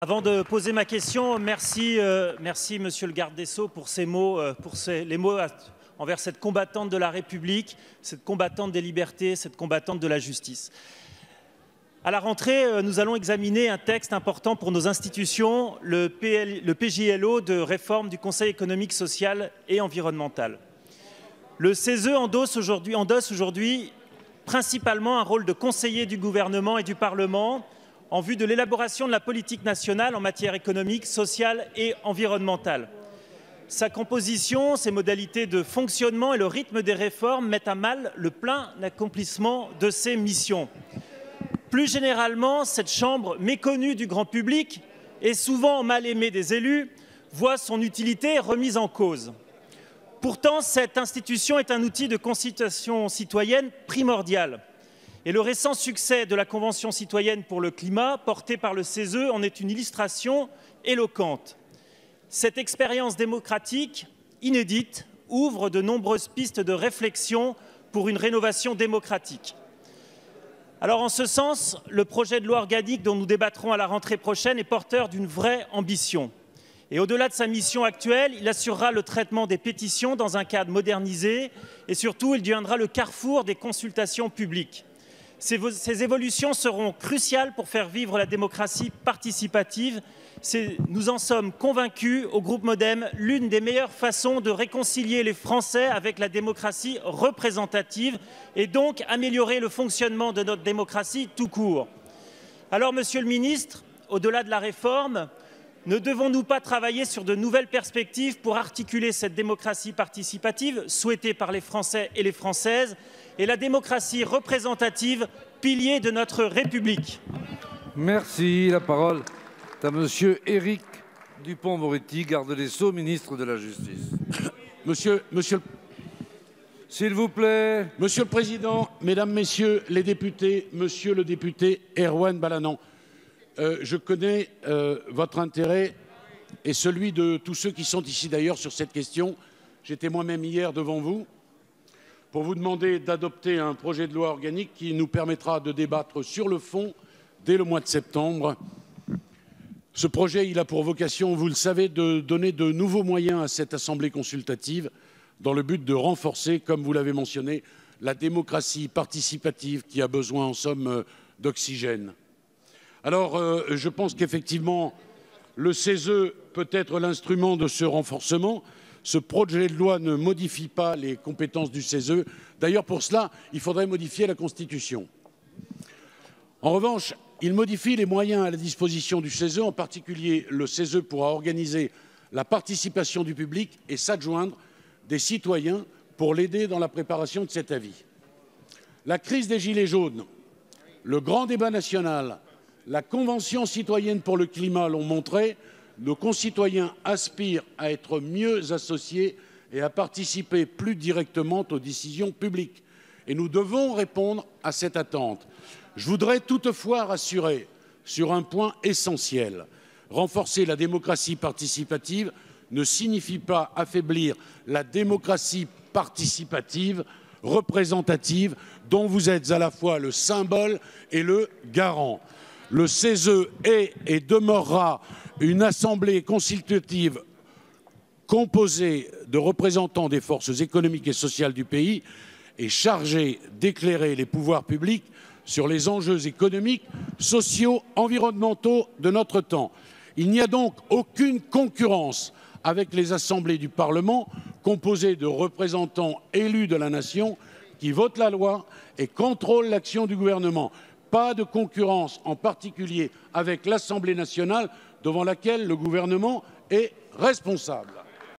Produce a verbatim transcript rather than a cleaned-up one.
Avant de poser ma question, merci, euh, merci Monsieur le garde des Sceaux pour ces mots, euh, pour ces, les mots à, envers cette combattante de la République, cette combattante des libertés, cette combattante de la justice. À la rentrée, euh, nous allons examiner un texte important pour nos institutions, le, P L, le P J L O de réforme du Conseil économique, social et environnemental. Le C E S E endosse aujourd'hui, endosse aujourd'hui principalement un rôle de conseiller du gouvernement et du Parlement en vue de l'élaboration de la politique nationale en matière économique, sociale et environnementale. Sa composition, ses modalités de fonctionnement et le rythme des réformes mettent à mal le plein accomplissement de ses missions. Plus généralement, cette chambre méconnue du grand public et souvent mal aimée des élus voit son utilité remise en cause. Pourtant, cette institution est un outil de consultation citoyenne primordial. Et le récent succès de la Convention citoyenne pour le climat, portée par le C E S E, en est une illustration éloquente. Cette expérience démocratique, inédite, ouvre de nombreuses pistes de réflexion pour une rénovation démocratique. Alors, en ce sens, le projet de loi organique dont nous débattrons à la rentrée prochaine est porteur d'une vraie ambition. Et au-delà de sa mission actuelle, il assurera le traitement des pétitions dans un cadre modernisé et surtout, il deviendra le carrefour des consultations publiques. Ces, ces évolutions seront cruciales pour faire vivre la démocratie participative. Nous en sommes convaincus au groupe Modem, l'une des meilleures façons de réconcilier les Français avec la démocratie représentative et donc améliorer le fonctionnement de notre démocratie tout court. Alors, Monsieur le Ministre, au-delà de la réforme, ne devons-nous pas travailler sur de nouvelles perspectives pour articuler cette démocratie participative souhaitée par les Français et les Françaises et la démocratie représentative, pilier de notre République? Merci. La parole est à Monsieur Éric Dupond-Moretti, garde des Sceaux, ministre de la Justice. Monsieur, monsieur, S'il vous plaît. Monsieur le Président, Mesdames, Messieurs les députés, Monsieur le député Erwan Balanant, euh, je connais euh, votre intérêt et celui de tous ceux qui sont ici d'ailleurs sur cette question. J'étais moi-même hier devant vous pour vous demander d'adopter un projet de loi organique qui nous permettra de débattre sur le fond dès le mois de septembre. Ce projet, il a pour vocation, vous le savez, de donner de nouveaux moyens à cette assemblée consultative dans le but de renforcer, comme vous l'avez mentionné, la démocratie participative qui a besoin, en somme, d'oxygène. Alors, euh, je pense qu'effectivement, le C E S E peut être l'instrument de ce renforcement. Ce projet de loi ne modifie pas les compétences du C E S E. D'ailleurs, pour cela, il faudrait modifier la Constitution. En revanche, il modifie les moyens à la disposition du C E S E. En particulier, le C E S E pourra organiser la participation du public et s'adjoindre des citoyens pour l'aider dans la préparation de cet avis. La crise des Gilets jaunes, le grand débat national, la Convention citoyenne pour le climat l'ont montré. Nos concitoyens aspirent à être mieux associés et à participer plus directement aux décisions publiques. Et nous devons répondre à cette attente. Je voudrais toutefois rassurer sur un point essentiel. Renforcer la démocratie participative ne signifie pas affaiblir la démocratie participative, représentative, dont vous êtes à la fois le symbole et le garant. Le C E S E est et demeurera une assemblée consultative composée de représentants des forces économiques et sociales du pays et chargée d'éclairer les pouvoirs publics sur les enjeux économiques, sociaux, environnementaux de notre temps. Il n'y a donc aucune concurrence avec les assemblées du Parlement composées de représentants élus de la nation qui votent la loi et contrôlent l'action du gouvernement. Pas de concurrence, en particulier avec l'Assemblée nationale, devant laquelle le gouvernement est responsable.